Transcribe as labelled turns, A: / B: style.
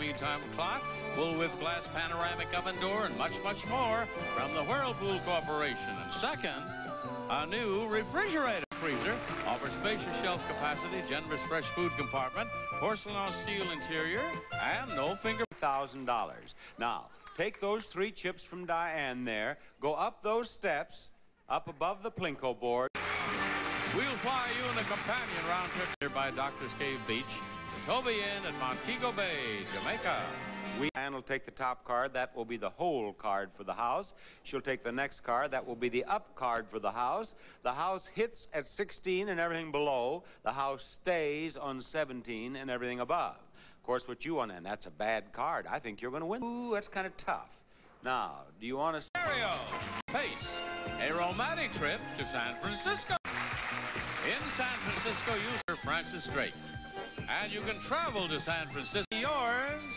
A: anytime clock, full width glass panoramic oven door, and much, much more from the Whirlpool Corporation. And second, a new refrigerator. Freezer offers spacious shelf capacity, generous fresh food compartment, porcelain steel interior, and no finger.
B: $1,000. Now, take those 3 chips from Dian there, go up those steps, up above the Plinko board.
A: We'll fly you in a companion round trip nearby Doctor's Cave Beach, the Toby Inn at Montego Bay, Jamaica.
B: Dian will take the top card. That will be the whole card for the house. She'll take the next card. That will be the up card for the house. The house hits at 16 and everything below. The house stays on 17 and everything above. Of course, what you want, and that's a bad card. I think you're going to win. Ooh, that's kind of tough. Now, do you want to...
A: Stereo, Pace, a romantic trip to San Francisco. In San Francisco, you Sir Francis Drake. And you can travel to San Francisco. Yours.